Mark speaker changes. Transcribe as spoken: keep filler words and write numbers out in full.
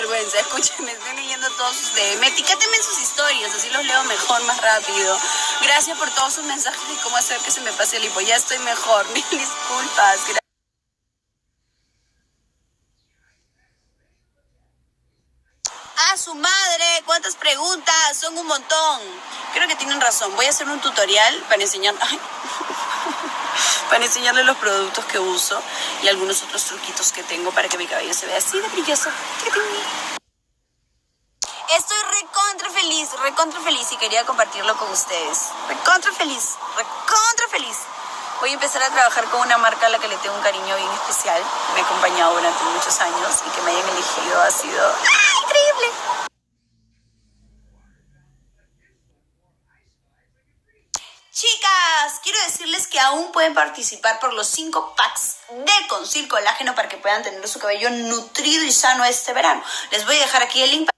Speaker 1: vergüenza. Escúchenme, estoy leyendo todos sus D M. Etiquétenme en sus historias, así los leo mejor, más rápido. Gracias por todos sus mensajes y cómo hacer que se me pase el hipo. Ya estoy mejor, mil disculpas. Gracias. ¡A su madre! ¿Cuántas preguntas? Son un montón. Creo que tienen razón. Voy a hacer un tutorial para enseñar... Ay. para enseñarles los productos que uso y algunos otros truquitos que tengo para que mi cabello se vea así de brilloso. Estoy recontra feliz, recontra feliz y quería compartirlo con ustedes. Recontra feliz, recontra feliz. Voy a empezar a trabajar con una marca a la que le tengo un cariño bien especial. Me ha acompañado durante muchos años y que me hayan elegido ha sido ¡ah, increíble! Chicas, quiero decirles que aún pueden participar por los cinco packs de Concil Colágeno para que puedan tener su cabello nutrido y sano este verano. Les voy a dejar aquí el link.